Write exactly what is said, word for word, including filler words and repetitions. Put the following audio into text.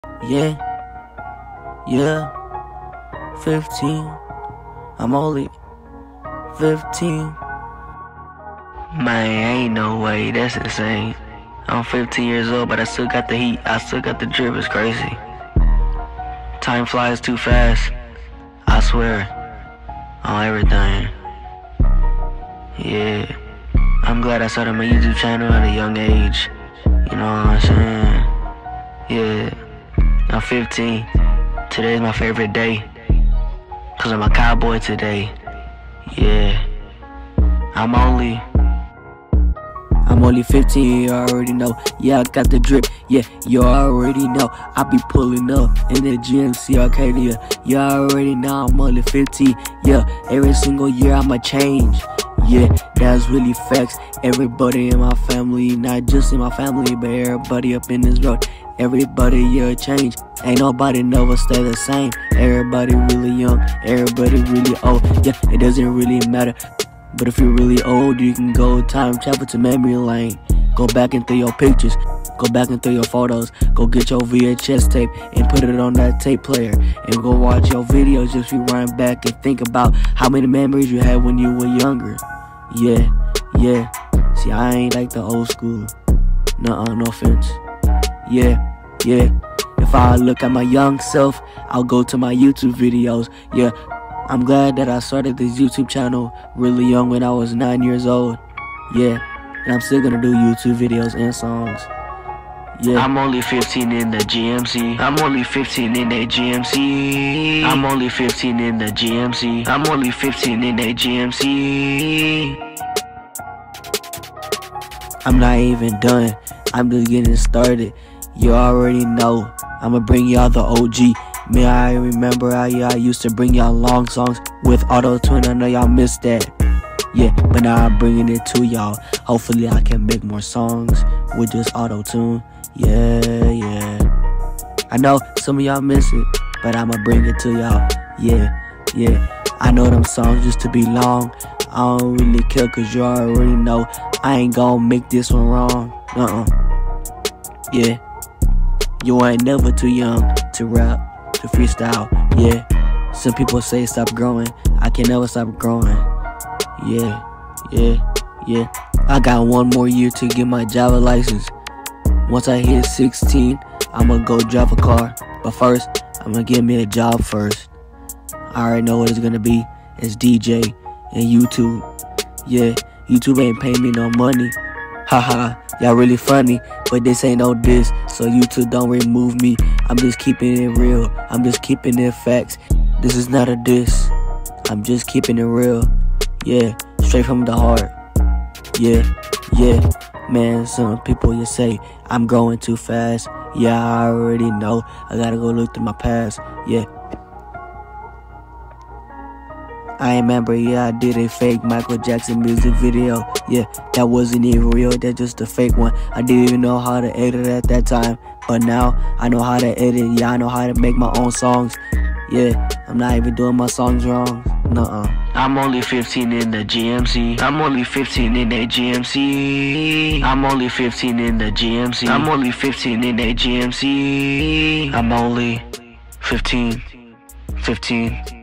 Yeah, yeah, fifteen. I'm only fifteen. Man, ain't no way, that's insane. I'm fifteen years old, but I still got the heat, I still got the drip, it's crazy. Time flies too fast, I swear, on everything. Yeah, I'm glad I started my YouTube channel at a young age. You know what I'm saying? Yeah, I'm fifteen. Today's my favorite day, cause I'm a cowboy today. Yeah, I'm only I'm only fifteen, you already know. Yeah, I got the drip, yeah, you already know. I be pulling up in the G M C Arcadia. You already know I'm only fifteen. Yeah, every single year I'ma change. Yeah, that's really facts. Everybody in my family, not just in my family, but everybody up in this road. Everybody, yeah, change. Ain't nobody never stay the same. Everybody really young, everybody really old. Yeah, it doesn't really matter. But if you're really old, you can go time travel to memory lane. Go back into your pictures, go back into your photos, go get your V H S tape and put it on that tape player, and go watch your videos. Just rewind back and think about how many memories you had when you were younger. Yeah, yeah. See, I ain't like the old school. Nuh-uh, no offense. Yeah, yeah. If I look at my young self, I'll go to my YouTube videos. Yeah, I'm glad that I started this YouTube channel really young when I was nine years old. Yeah, and I'm still gonna do YouTube videos and songs. Yeah. I'm only fifteen in the G M C. I'm only fifteen in the G M C. I'm only fifteen in the G M C. I'm only fifteen in the G M C. I'm not even done. I'm just getting started. You already know. I'ma bring y'all the O G. Me, I remember how y'all used to bring y'all long songs with auto-tune. I know y'all missed that. Yeah, but now I'm bringing it to y'all. Hopefully I can make more songs with just auto-tune. Yeah, yeah. I know some of y'all miss it, but I'ma bring it to y'all. Yeah, yeah. I know them songs used to be long. I don't really care, cause you already know I ain't gonna make this one wrong. Uh-uh. Yeah. You ain't never too young to rap, to freestyle. Yeah. Some people say stop growing. I can never stop growing. Yeah, yeah, yeah. I got one more year to get my driver license. Once I hit sixteen, I'ma go drive a car. But first, I'ma get me a job first. I already know what it's gonna be. It's D J and YouTube. Yeah, YouTube ain't paying me no money. Haha, y'all really funny, but this ain't no diss, so YouTube don't remove me. I'm just keeping it real. I'm just keeping it facts. This is not a diss. I'm just keeping it real. Yeah, straight from the heart. Yeah, yeah. Man, some people you say I'm growing too fast. Yeah, I already know. I gotta go look through my past. Yeah. I remember, yeah, I did a fake Michael Jackson music video. Yeah, that wasn't even real, that's just a fake one. I didn't even know how to edit at that time. But now, I know how to edit. Yeah, I know how to make my own songs. Yeah, I'm not even doing my songs wrong. Nuh-uh. I'm only fifteen in the G M C. I'm only fifteen in the G M C. I'm only fifteen in the G M C. I'm only fifteen in the G M C. I'm only fifteen. fifteen.